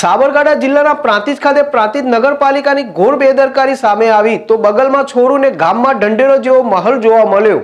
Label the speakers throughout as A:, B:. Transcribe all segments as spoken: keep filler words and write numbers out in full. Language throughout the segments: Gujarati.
A: સાબરકાંઠા જિલ્લાના પ્રાંતિજ ખાતે પ્રાંતિજ નગરપાલિકાની ઘોર બેદરકારી સામે આવી તો બગલમાં છોરુને ગામમાં ઢંઢેરો જેવો માહોલ જોવા મળ્યો।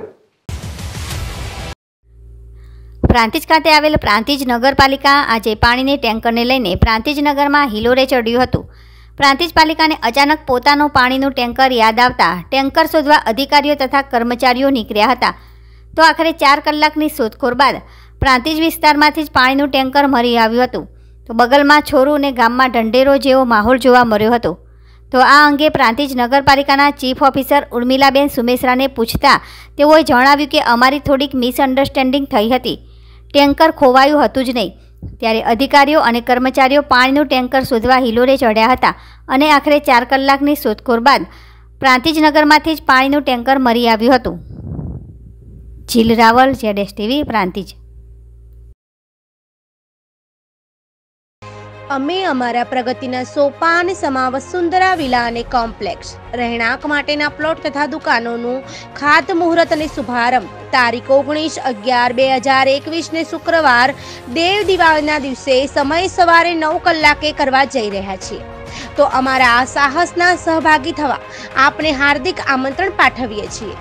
B: પ્રાંતિજ ખાતે આવેલ પ્રાંતિજ નગરપાલિકા આજે પાણીની ટેન્કરને લઈને પ્રાંતિજ નગરમાં હિલોરે ચડ્યું હતું। પ્રાંતિજ પાલિકાને અચાનક પોતાનું પાણીનું ટેન્કર યાદ આવતા ટેન્કર શોધવા અધિકારીઓ તથા કર્મચારીઓ નીકળ્યા હતા। તો આખરે ચાર કલાકની શોધખોળ બાદ પ્રાંતિજ વિસ્તારમાંથી જ પાણીનું ટેન્કર મળી આવ્યું હતું। તો બગલમાં છોરું અને ગામમાં ઢંઢેરો જેવો માહોલ જોવા મળ્યો હતો। તો આ અંગે પ્રાંતિજ નગરપાલિકાના ચીફ ઓફિસર ઉર્મિલાબેન સુમેશ્રાને પૂછતા તેઓએ જણાવ્યું કે અમારી થોડીક મિસઅન્ડરસ્ટેન્ડિંગ થઈ હતી, ટેન્કર ખોવાયું હતું જ નહીં। ત્યારે અધિકારીઓ અને કર્મચારીઓ પાણીનું ટેન્કર શોધવા હિલોરે ચડ્યા હતા અને આખરે ચાર કલાકની શોધખોળ બાદ પ્રાંતિજ નગરમાંથી જ પાણીનું ટેન્કર મળી આવ્યું હતું। Jil Raval, ZS TV, Prantij.
C: અમે અમારા પ્રગતિના સોપાન સમા વસુંધરા વિલા અને કોમ્પ્લેક્સ રહેણાંક માટેના પ્લોટ તથા દુકાનોનું ખાતમુહૂર્ત અને શુભારંભ તારીખ ઓગણીસ અગિયાર બે હજાર એકવીસ ને શુક્રવાર દેવ દિવાળીના દિવસે સમય સવારે નવ કલાકે કરવા જઈ રહ્યા છીએ। તો અમારા આ સાહસના સહભાગી થવા આપને હાર્દિક આમંત્રણ પાઠવીએ છીએ।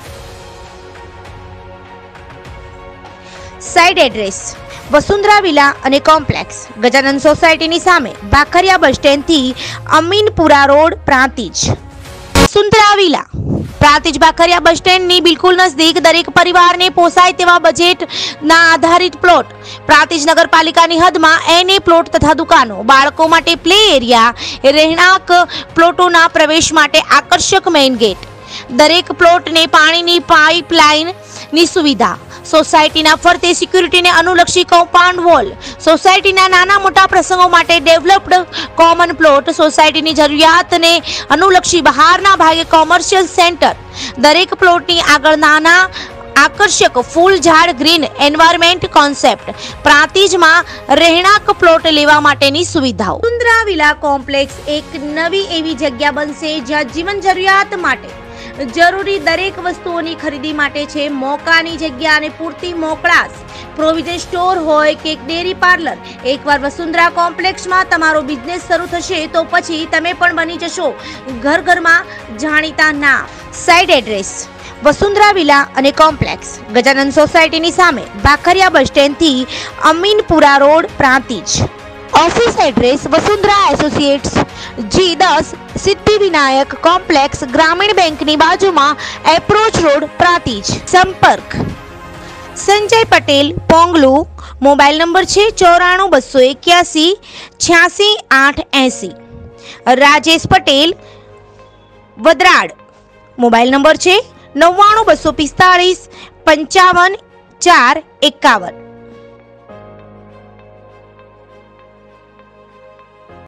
C: સાઇટ એડ્રેસ વસુંધરા વિલા અને કોમ્પ્લેક્સ, ગજાનંદ સોસાયટીની સામે, ભાખરિયા બસ સ્ટેન્ડથી Aminpura road, Prantij. Vasundhara villa Prantij Bhakhariya bus સ્ટેન્ડની બિલકુલ નજદીક દરેક પરિવારને પોસાય તેવા બજેટના આધારિત પ્લોટ, પ્રાંતિજ નગરપાલિકાની હદમાં એને પ્લોટ તથા દુકાનો, બાળકો માટે પ્લે એરિયા, રહેણાંક પ્લોટોના પ્રવેશ માટે આકર્ષક મેઇન ગેટ, દરેક પ્લોટને પાણીની પાઇપલાઇનની સુવિધા, સોસાયટીના ફરતે સિક્યુરિટીને અનુલક્ષી કમ્પાઉન્ડ વોલ, સોસાયટીના નાના મોટા પ્રસંગો માટે ડેવલપ્ડ કોમન પ્લોટ, સોસાયટીની જરૂરિયાતને અનુલક્ષી બહારના ભાગે કોમર્શિયલ સેન્ટર, દરેક પ્લોટની આગળ નાના આકર્ષક ફૂલ ઝાડ ગ્રીન એન્વાયરમેન્ટ કોન્સેપ્ટ, પ્રાંતિજમાં રહેણાંક પ્લોટ લેવા માટેની સુવિધાઓ। વસુંધરા વિલા કોમ્પ્લેક્સ એક નવી એવી જગ્યા બનશે જ્યાં જીવન જરૂરિયાત માટે જરૂરી દરેક વસ્તુઓની ખરીદી માટે છે મોકાની જગ્યા અને પૂરતી મોકળાશ, પ્રોવિઝન સ્ટોર હોય કે ડેરી પાર્લર। એકવાર વસુંધરા કોમ્પ્લેક્સમાં તમારો બિઝનેસ શરૂ થશે તો પછી તમે પણ બની જશો ઘર ઘરમાં જાણીતા નામ। સાઇટ એડ્રેસ વસુંધરા વિલા અને કોમ્પ્લેક્સ, ગજાનંદ સોસાયટીની સામે, ભાખરિયા બસ સ્ટેન્ડથી Aminpura road, Prantij. Office address Vasundhara associates, G દસ, સિદ્ધિવિનાયક કોમ્પ્લેક્સ, ગ્રામીણ બેંકની બાજુમાં, એપ્રોચ રોડ, પ્રાંતિજ। સંપર્ક સંજય પટેલ, પોંગલુ, મોબાઈલ નંબર છે ચોરાણું બસો એક્યાસી છ્યાસી આઠ એસી। રાજેશ પટેલ, વદરાડ, મોબાઈલ નંબર છે નવ્વાણું બસો પિસ્તાળીસ પંચાવન ચાર એકાવન।